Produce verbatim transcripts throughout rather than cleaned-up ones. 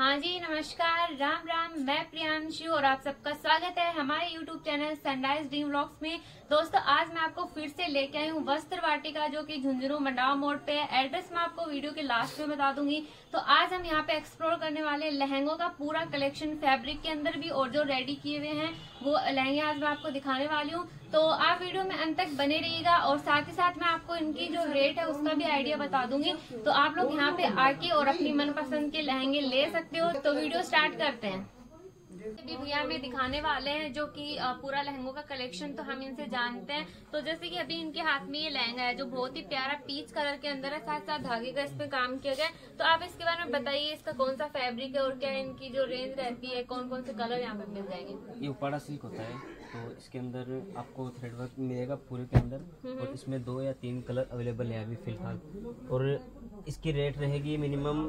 हाँ जी, नमस्कार, राम राम। मैं प्रियांशु और आप सबका स्वागत है हमारे YouTube channel sunrise dream vlogs में। दोस्तों, आज मैं आपको फिर से लेके आई हूँ वस्त्र वाटिका, जो कि झुंझुनू मंडावा मोड़ पे है। एड्रेस मैं आपको वीडियो के लास्ट में बता दूंगी। तो आज हम यहाँ पे एक्सप्लोर करने वाले लहंगों का पूरा कलेक्शन, फैब्रिक के अंदर भी और जो रेडी किए हुए हैं वो लहंगे आज मैं आपको दिखाने वाली हूँ। तो आप वीडियो में अंत तक बने रहिएगा और साथ ही साथ मैं आपको इनकी जो रेट है उसका भी आइडिया बता दूंगी। तो आप लोग यहाँ पे आके और अपनी मनपसंद के लहंगे ले सकते हो। तो वीडियो स्टार्ट करते हैं। अभी भैया हमें दिखाने वाले हैं जो कि पूरा लहंगों का कलेक्शन, तो हम इनसे जानते हैं। तो जैसे कि अभी इनके हाथ में ये लहंगा है जो बहुत ही प्यारा पीच कलर के अंदर है, साथ साथ धागे का इसमें काम किया गया है। तो आप इसके बारे में बताइए, इसका कौन सा फैब्रिक है और क्या इनकी जो रेंज रहती है, कौन कौन से कलर यहाँ पे मिल जाएंगे। ये उपाड़ा सिल्क होता है, तो इसके अंदर आपको थ्रेड वर्क मिलेगा पूरे के अंदर, और इसमें दो या तीन कलर अवेलेबल है अभी फिलहाल। और इसकी रेट रहेगी मिनिमम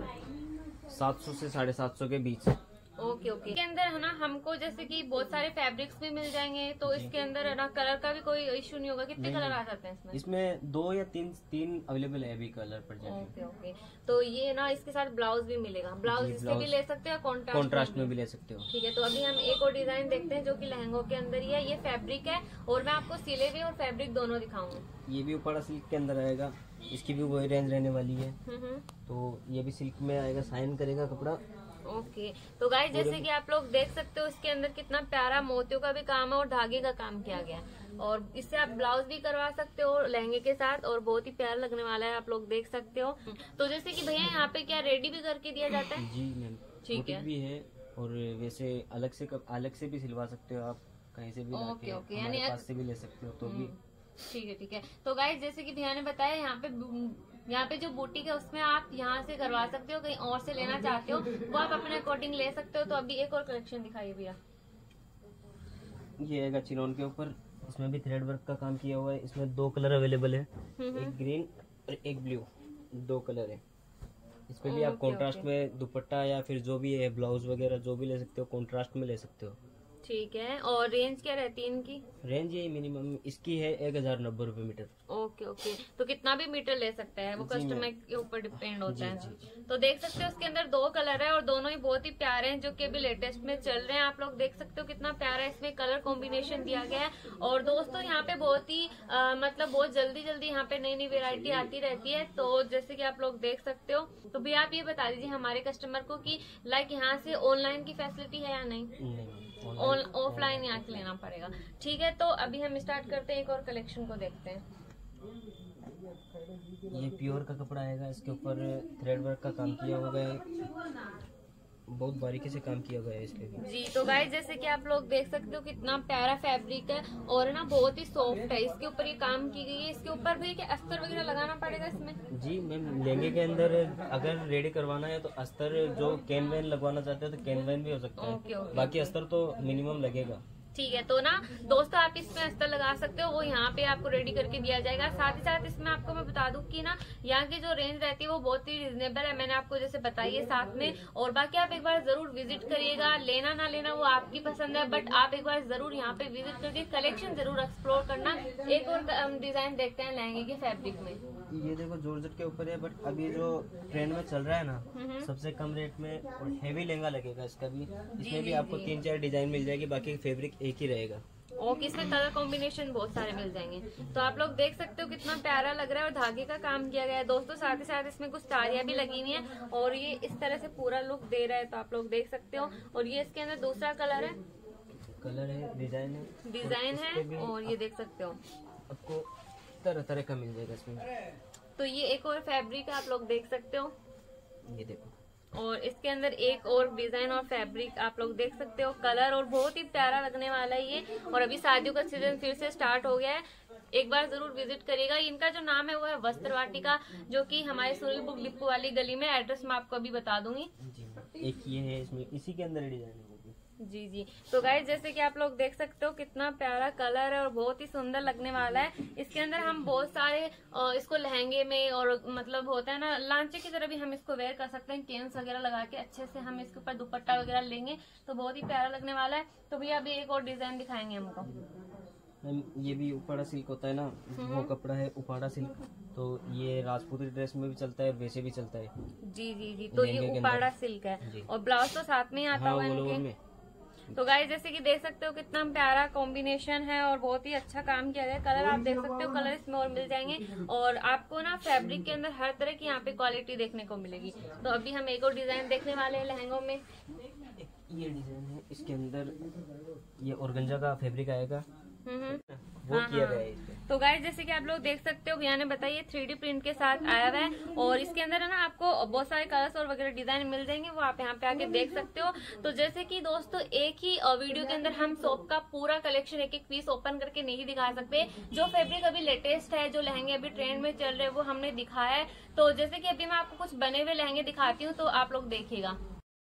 सात सौ से साढ़े सात सौ के बीच। Okay okay. इसके अंदर है ना हमको जैसे कि बहुत सारे फैब्रिक्स भी मिल जाएंगे, तो इसके अंदर है ना कलर का भी कोई इशू नहीं होगा। कितने कलर आ जाते हैं इसमें? इसमें दो या तीन तीन अवेलेबल है अभी कलर पर जाएंगे। Okay okay. तो ये ना इसके साथ ब्लाउज भी मिलेगा। ब्लाउज इसके भी ले सकते हो, कॉन्ट्रास्ट कॉन्ट्रास्ट में भी ले सकते हो। ठीक है। तो अभी हम एक और डिजाइन देखते हैं जो कि लहंगों के अंदर ही है। ये फैब्रिक है और मैं आपको सिले भी और फैब्रिक दोनों दिखाऊंगी। ये भी उपाड़ा सिल्क के अंदर आएगा, इसकी भी वही रेंज रहने वाली है। तो ये भी सिल्क में आएगा, साइन करेगा कपड़ा। Okay okay. तो गाइस, जैसे कि आप लोग देख सकते हो इसके अंदर कितना प्यारा मोतियों का भी काम है और धागे का काम किया गया है, और इससे आप ब्लाउज भी करवा सकते हो लहंगे के साथ, और बहुत ही प्यारा लगने वाला है, आप लोग देख सकते हो। तो जैसे कि भैया यहाँ पे क्या रेडी भी करके दिया जाता है? जी मैम, ठीक है भी है। और वैसे अलग से अलग से भी सिलवा सकते हो आप, कहीं से भी ओके ओके, यानी पास से भी ले सकते हो तो भी। ठीक है ठीक है। तो गाइस, जैसे कि भैया ने बताया, यहाँ पे यहाँ पे जो बुटीक है उसमें आप यहाँ से करवा सकते हो, कहीं और से लेना चाहते हो वो आप अपने अकॉर्डिंग ले सकते हो। तो अभी एक और कलेक्शन दिखाइए भैया। ये आएगा चिनोन के ऊपर, इसमें भी थ्रेड वर्क का काम किया हुआ है। इसमें दो कलर अवेलेबल है, एक ग्रीन और एक ब्लू, दो कलर है। इसमें भी आप कॉन्ट्रास्ट में दुपट्टा या फिर जो भी है ब्लाउज वगैरह जो भी ले सकते हो, कॉन्ट्रास्ट में ले सकते हो। ठीक है। और रेंज क्या रहती है इनकी? रेंज ये मिनिमम इसकी है एक हजार नब्बे रूपए मीटर। Okay okay. तो कितना भी मीटर ले सकते हैं, वो कस्टमर के ऊपर डिपेंड होता है। तो देख सकते हो उसके अंदर दो कलर है और दोनों ही बहुत ही प्यारे हैं, जो कि अभी लेटेस्ट में चल रहे हैं। आप लोग देख सकते हो कितना प्यारा इसमें कलर कॉम्बिनेशन दिया गया है। और दोस्तों, यहाँ पे बहुत ही आ, मतलब बहुत जल्दी जल्दी यहाँ पे नई नई वेरायटी आती रहती है। तो जैसे कि आप लोग देख सकते हो। तो भी आप ये बता दीजिए हमारे कस्टमर को कि लाइक यहाँ से ऑनलाइन की फैसिलिटी है या नहीं? ऑफलाइन यहाँ से लेना पड़ेगा। ठीक है। तो अभी हम स्टार्ट करते हैं, एक और कलेक्शन को देखते हैं। ये प्योर का कपड़ा आएगा, इसके ऊपर थ्रेड वर्क का काम किया हुआ है, बहुत बारीकी से काम किया गया है इसके भी। जी तो गाइस, जैसे कि आप लोग देख सकते हो कितना प्यारा फैब्रिक है और ना बहुत ही सॉफ्ट है। इसके ऊपर ये काम की गई है। इसके ऊपर भी क्या अस्तर वगैरह लगाना पड़ेगा इसमें? जी मैम, लहंगे के अंदर अगर रेडी करवाना है तो अस्तर जो कैन वैन लगवाना चाहते हो तो कैन वैन भी हो सकता है। ओके, ओके, बाकी अस्तर तो मिनिमम लगेगा। ठीक है। तो ना दोस्तों, आप इसमें अस्तर लगा सकते हो, वो यहाँ पे आपको रेडी करके दिया जाएगा। साथ ही साथ इसमें आपको मैं बता दूं कि ना यहाँ की जो रेंज रहती है वो बहुत ही रिजनेबल है, मैंने आपको जैसे बताई है साथ में। और बाकी आप एक बार जरूर विजिट करिएगा, लेना ना लेना वो आपकी पसंद है, बट आप एक बार जरूर यहाँ पे विजिट करके कलेक्शन जरूर एक्सप्लोर करना। एक और डिजाइन देखते हैं लहंगे के फैब्रिक में। ये देखो जॉर्जेट के ऊपर है, बट अभी जो ट्रेंड में चल रहा है ना, सबसे कम रेट में और हेवी लहंगा लगेगा इसका भी। इसमें भी आपको तीन चार डिजाइन मिल जाएगी, बाकी फैब्रिक एक ही रहेगा। ओके। इसमें कलर कॉम्बिनेशन बहुत सारे मिल जाएंगे। तो आप लोग देख सकते हो कितना प्यारा लग रहा है और धागे का काम किया गया है दोस्तों। साथ ही साथ इसमें कुछ तारियां भी लगी हुई हैं और ये इस तरह से पूरा लुक दे रहा है, तो आप लोग देख सकते हो। और ये इसके अंदर दूसरा कलर है, कलर है, डिजाइन है, डिजाइन है। और ये देख सकते हो आपको तरह तरह का मिल जाएगा इसमें। तो ये एक और फैब्रिक है, आप लोग देख सकते हो, ये देखो। और इसके अंदर एक और डिजाइन और फैब्रिक आप लोग देख सकते हो, कलर, और बहुत ही प्यारा लगने वाला है ये। और अभी शादियों का सीजन फिर से स्टार्ट हो गया है, एक बार जरूर विजिट करिएगा। इनका जो नाम है वो है वस्त्र वाटिका, जो कि हमारे सुनील बुक डिपो वाली गली में। एड्रेस मैं आपको अभी बता दूंगी। एक ये है, इसमें इसी के अंदर डिजाइन है। जी जी। तो गाइस, जैसे कि आप लोग देख सकते हो कितना प्यारा कलर है और बहुत ही सुंदर लगने वाला है। इसके अंदर हम बहुत सारे इसको लहंगे में, और मतलब होता है ना लांचे की तरह भी हम इसको वेयर कर सकते हैं। केन्स वगैरह लगा के अच्छे से हम इसके ऊपर दुपट्टा वगैरह लेंगे तो बहुत ही प्यारा लगने वाला है। तो भैया अभी एक और डिजाइन दिखाएंगे हमको। मैम ये भी उपाड़ा सिल्क होता है ना, वो कपड़ा है उपाड़ा सिल्क। तो ये राजपूती ड्रेस में भी चलता है, वैसे भी चलता है। जी जी जी। तो ये उपाड़ा सिल्क है और ब्लाउज तो साथ में ही आता हाँ, होगा इनके। तो गाइस जैसे कि देख सकते हो कितना प्यारा कॉम्बिनेशन है और बहुत ही अच्छा काम किया गया है। कलर आप देख सकते हो, कलर इसमें और मिल जाएंगे और आपको ना फैब्रिक के अंदर हर तरह की यहाँ पे क्वालिटी देखने को मिलेगी। तो अभी हम एक और डिजाइन देखने वाले हैं लहंगों में। ये डिजाइन है, इसके अंदर ये ऑर्गेन्जा का फैब्रिक आएगा, वो हाँ, किया हाँ। गया है इसमें। तो गाइस जैसे कि आप लोग देख सकते हो, भैया ने बताइए थ्री डी प्रिंट के साथ आया हुआ है और इसके अंदर है ना आपको बहुत सारे कलर्स और वगैरह डिजाइन मिल जाएंगे, वो आप यहाँ पे आके देख सकते हो। तो जैसे कि दोस्तों एक ही वीडियो के अंदर हम शॉप का पूरा कलेक्शन एक एक पीस ओपन करके नहीं दिखा सकते। जो फैब्रिक अभी लेटेस्ट है, जो लहंगे अभी ट्रेंड में चल रहे हैं, वो हमने दिखाया है। तो जैसे कि अभी मैं आपको कुछ बने हुए लहंगे दिखाती हूँ, तो आप लोग देखिएगा।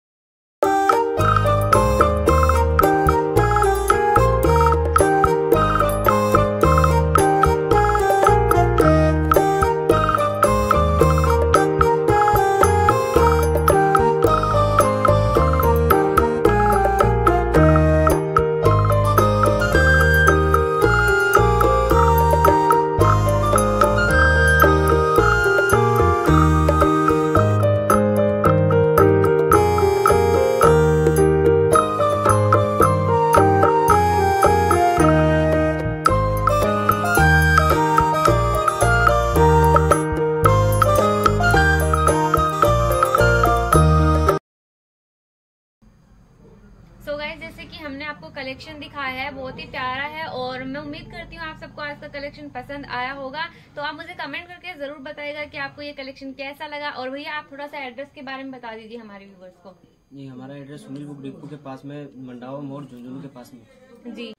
सो गाइस जैसे कि हमने आपको कलेक्शन दिखाया है, बहुत ही प्यारा है और मैं उम्मीद करती हूँ आप सबको आज का कलेक्शन पसंद आया होगा। तो आप मुझे कमेंट करके जरूर बताइएगा कि आपको ये कलेक्शन कैसा लगा। और भैया आप थोड़ा सा एड्रेस के बारे में बता दीजिए हमारे व्यूवर्स को। ये हमारा एड्रेस सुनील बुक डिपो के पास में, मंडावा मोड़ झुंझुनू के पास में। जी।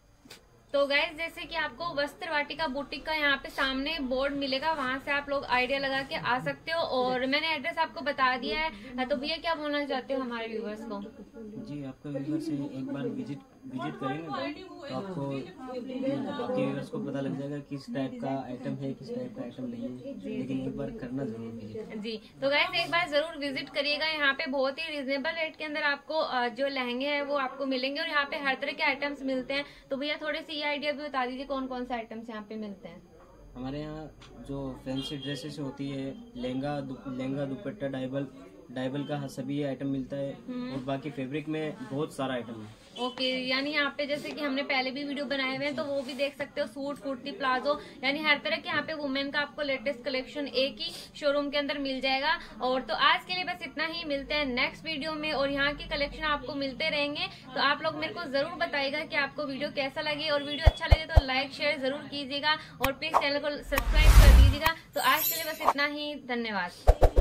तो गाइस जैसे कि आपको वस्त्र वाटिका बुटीक का यहाँ पे सामने बोर्ड मिलेगा, वहाँ से आप लोग आइडिया लगा के आ सकते हो और मैंने एड्रेस आपको बता दिया है। तो भैया क्या बोलना चाहते हो हमारे व्यूवर्स को? जी, आपका व्यूवर्स से एक बार विजिट विजिट करेंगे तो आपको आपके व्यूवर्स को पता लग जाएगा किस टाइप का आइटम है, किस टाइप का आइटम नहीं है, लेकिन एक बार करना जरूर विजिट। जी। तो गाइस एक बार जरूर विजिट करिएगा। यहाँ पे बहुत ही रिजनेबल रेट के अंदर आपको जो लहंगे हैं वो आपको मिलेंगे और यहाँ पे हर तरह के आइटम्स मिलते हैं। तो भैया थोड़ी सी ये आइडिया भी बता दीजिए कौन कौन से आइटम्स यहाँ पे मिलते हैं। हमारे यहाँ जो फैंसी ड्रेसेस होती है, लहंगा दु, लहंगा दुपट्टा डाइबल डाइबल का सभी आइटम मिलता है और बाकी फैब्रिक में बहुत सारा आइटम है। ओके okay, यानी यहाँ पे जैसे कि हमने पहले भी वीडियो बनाए हुए हैं तो वो भी देख सकते हो। सूट, कुर्ती, प्लाजो, यानी हर तरह के यहाँ पे वुमेन का आपको लेटेस्ट कलेक्शन एक ही शोरूम के अंदर मिल जाएगा। और तो आज के लिए बस इतना ही, मिलते हैं नेक्स्ट वीडियो में और यहाँ की कलेक्शन आपको मिलते रहेंगे। तो आप लोग मेरे को जरूर बताइएगा कि आपको वीडियो कैसा लगे और वीडियो अच्छा लगे तो लाइक शेयर जरूर कीजिएगा और प्लीज चैनल को सब्सक्राइब कर दीजिएगा। तो आज के लिए बस इतना ही, धन्यवाद।